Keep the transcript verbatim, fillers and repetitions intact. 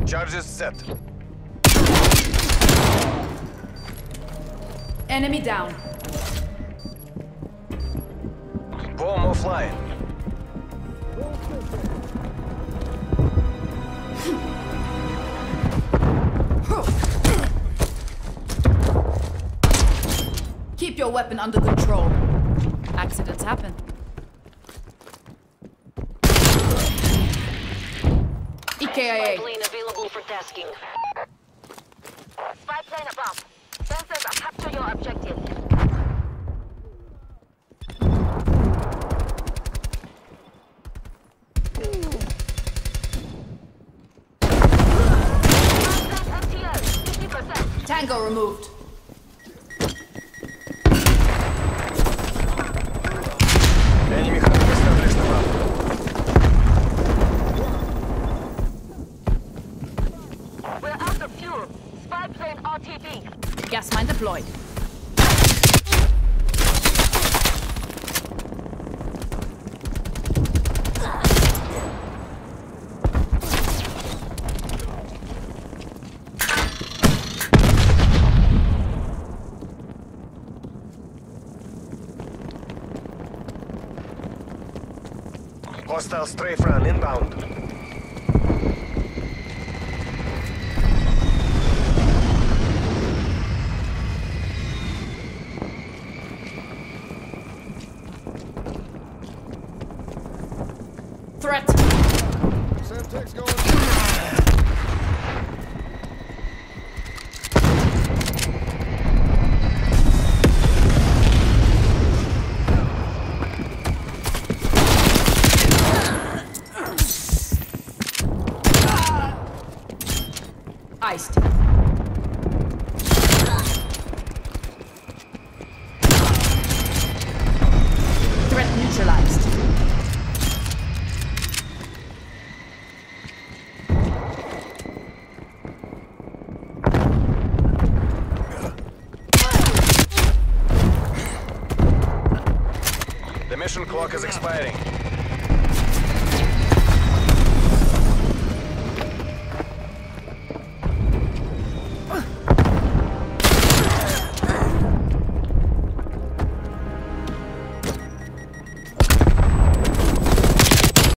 Charges set. Enemy down. Bomb offline. Keep your weapon under control. Accidents happen. E K I A. Spy plane available for tasking. Spy plane above. Sensors, capture your objective. fifty percent. Tango removed. Enemy hunting established above. We're out of fuel. Spy plane R T B. Gas mine deployed. Hostile strafe run inbound. Threat. Semtex going. Iced. Threat neutralized. The mission clock is expiring.